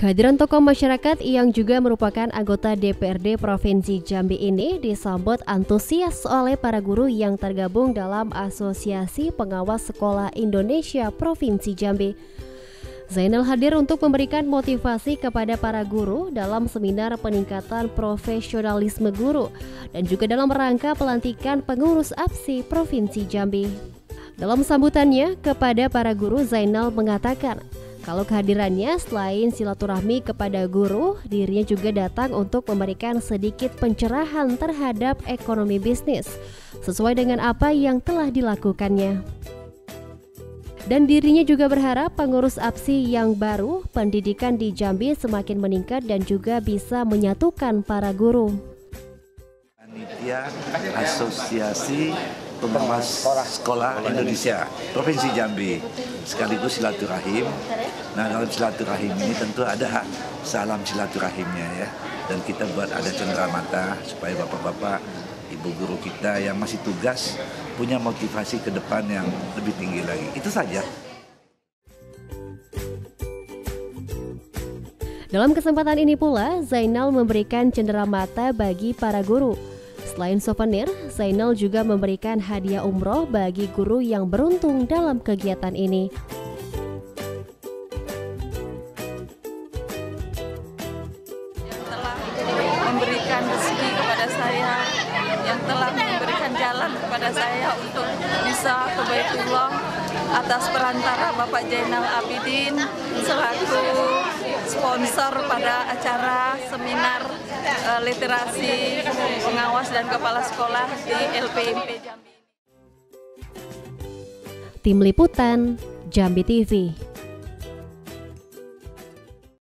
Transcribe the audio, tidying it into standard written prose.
Kehadiran tokoh masyarakat yang juga merupakan anggota DPRD Provinsi Jambi ini disambut antusias oleh para guru yang tergabung dalam Asosiasi Pengawas Sekolah Indonesia Provinsi Jambi. Zainal hadir untuk memberikan motivasi kepada para guru dalam seminar peningkatan profesionalisme guru dan juga dalam rangka pelantikan pengurus APSI Provinsi Jambi. Dalam sambutannya kepada para guru, Zainal mengatakan kalau kehadirannya selain silaturahmi kepada guru, dirinya juga datang untuk memberikan sedikit pencerahan terhadap ekonomi bisnis sesuai dengan apa yang telah dilakukannya. Dan dirinya juga berharap pengurus APSI yang baru, pendidikan di Jambi semakin meningkat dan juga bisa menyatukan para guru. Panitia Asosiasi Pengawas Sekolah Indonesia Provinsi Jambi sekaligus silaturahim. Nah, dalam silaturahim ini tentu ada salam silaturahimnya ya, dan kita buat ada cenderamata supaya bapak-bapak, ibu guru kita yang masih tugas punya motivasi ke depan yang lebih tinggi lagi. Itu saja. Dalam kesempatan ini pula, Zainal memberikan cenderamata bagi para guru. Selain souvenir, Zainal juga memberikan hadiah umroh bagi guru yang beruntung dalam kegiatan ini. Yang telah memberikan rezeki kepada saya, yang telah memberikan jalan kepada saya untuk bisa ke Baitullah atas perantara Bapak Zainal Abidin selaku sponsor pada acara seminar literasi pengawas dan kepala sekolah di LPMP Jambi. Tim Liputan Jambi TV.